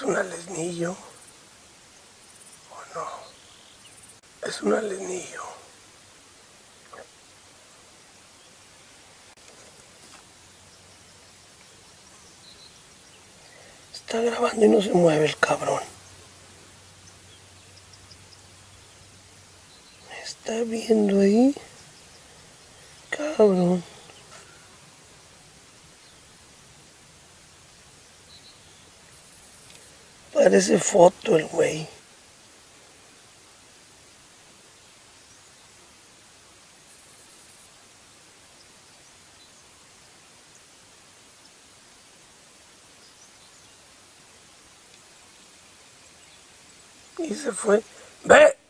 un alenillo o no? Es un alenillo. Está grabando y no se mueve el cabrón. ¿Me está viendo ahí? Cabrón. Parece foto el güey. Y se fue. ¡Ve!